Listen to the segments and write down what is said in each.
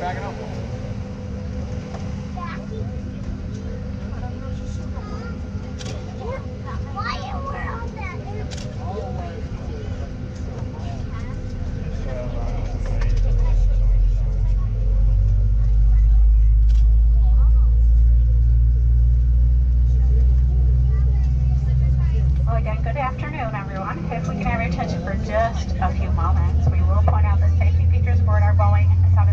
Well, again, good afternoon, everyone. If we can have your attention for just a few moments, we will point out the safety features aboard our Boeing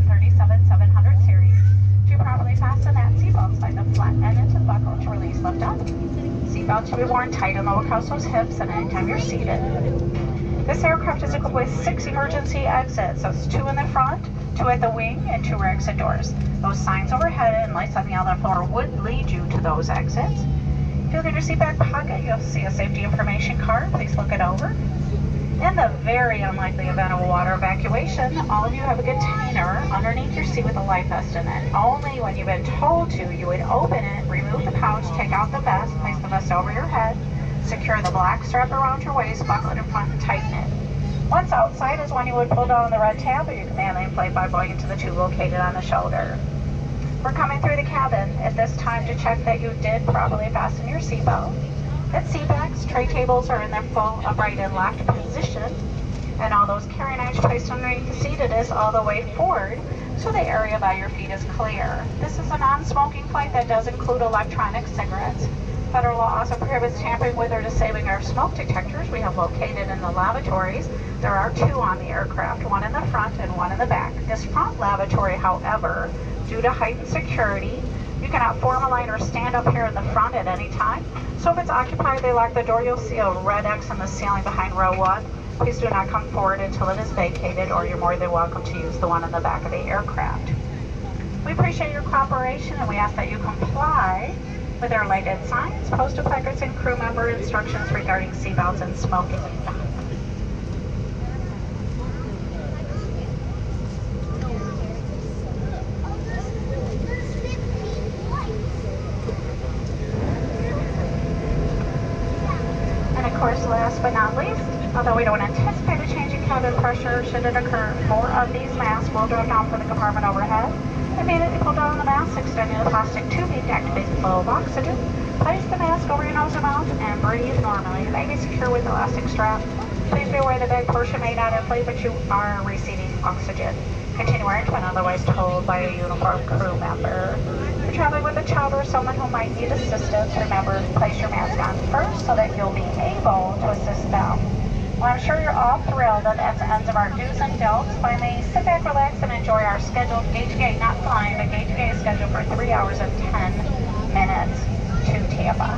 737-700 series. To properly fasten that seatbelt, slide the flat end into the buckle to release lift up. Seatbelt should be worn tight and low across those hips and anytime you're seated. This aircraft is equipped with 6 emergency exits. That's 2 in the front, 2 at the wing, and 2 rear exit doors. Those signs overhead and lights on the outlet floor would lead you to those exits. If you look in your seat back pocket, you'll see a safety information card. Please look it over. In the very unlikely event of a water evacuation, all of you have a container underneath your seat with a life vest in it. Only when you've been told to, you would open it, remove the pouch, take out the vest, place the vest over your head, secure the black strap around your waist, buckle it in front, and tighten it. Once outside is when you would pull down the red tab, or you can manually inflate by blowing into the tube located on the shoulder. We're coming through the cabin at this time to check that you did properly fasten your seatbelt. That seat backs, tray tables are in their full upright and locked position, and all those carry knives placed underneath the seat, it is all the way forward, so the area by your feet is clear. This is a non-smoking flight that does include electronic cigarettes. Federal law also prohibits tampering with or disabling our smoke detectors we have located in the lavatories. There are 2 on the aircraft, 1 in the front and 1 in the back. This front lavatory, however, due to heightened security, you cannot form a line or stand up here in the front at any time. So if it's occupied, they lock the door. You'll see a red X in the ceiling behind row 1. Please do not come forward until it is vacated, or you're more than welcome to use the one in the back of the aircraft. We appreciate your cooperation, and we ask that you comply with our lighted signs, posted placards, and crew member instructions regarding seatbelts and smoking. Of course, last but not least, although we don't anticipate a change in cabin pressure should it occur, more of these masks will drop down from the compartment overhead. Immediately pull down the mask, extending the plastic tubing to activate the flow of oxygen. Place the mask over your nose and mouth and breathe normally. It may be secure with elastic strap. Please be aware the back portion may not inflate, but you are receiving oxygen. Continue wearing when otherwise told by a uniformed crew member. If you're traveling with a child or someone who might need assistance, remember to place your mask on first so that you'll be able to assist them. Well, I'm sure you're all thrilled that that's the ends of our do's and don'ts. Finally, sit back, relax, and enjoy our scheduled gate-to-gate, not flying, but gate-to-gate is scheduled for 3 hours and 10 minutes to Tampa.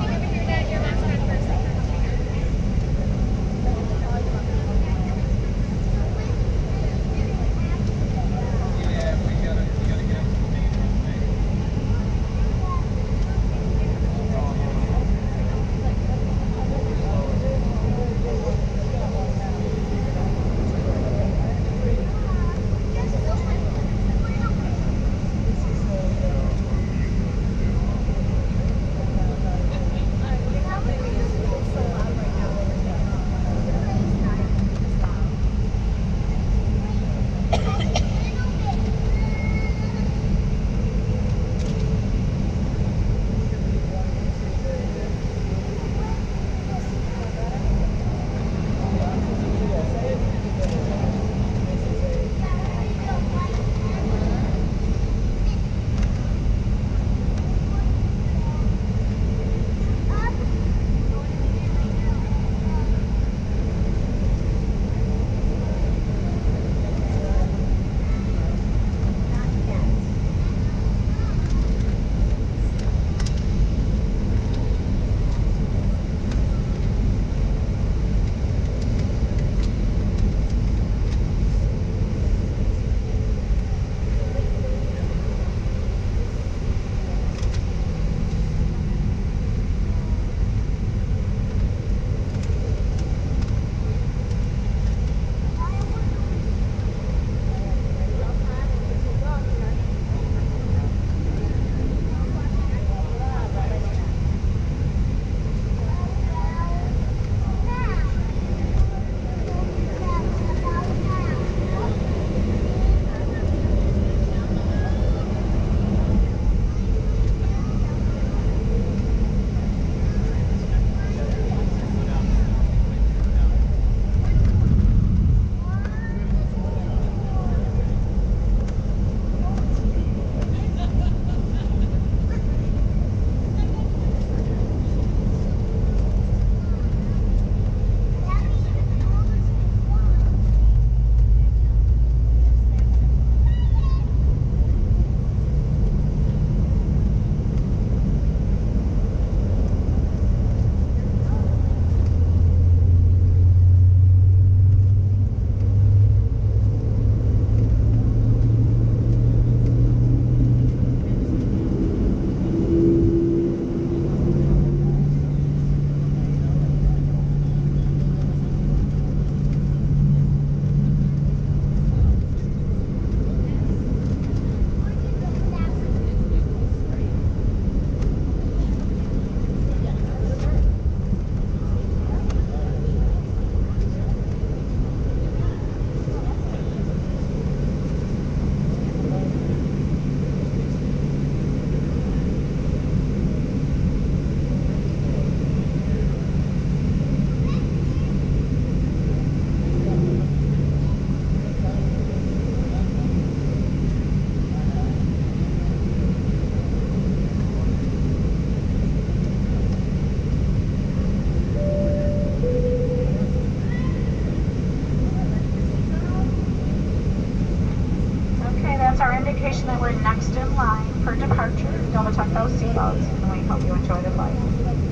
indication that we're next in line for departure. Don't touch those seatbelts, and we hope you enjoy the flight.